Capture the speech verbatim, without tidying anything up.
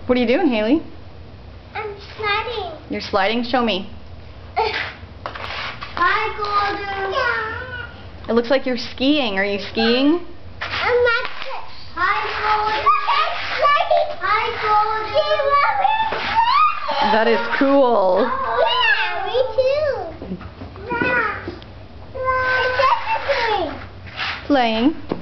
What are you doing, Haley? I'm sliding. You're sliding? Show me. Hi, Golden. Yeah. It looks like you're skiing. Are you skiing? I'm not. Hi, Golden. Hi, Golden. That is cool. Yeah, me too. Yeah. Playing.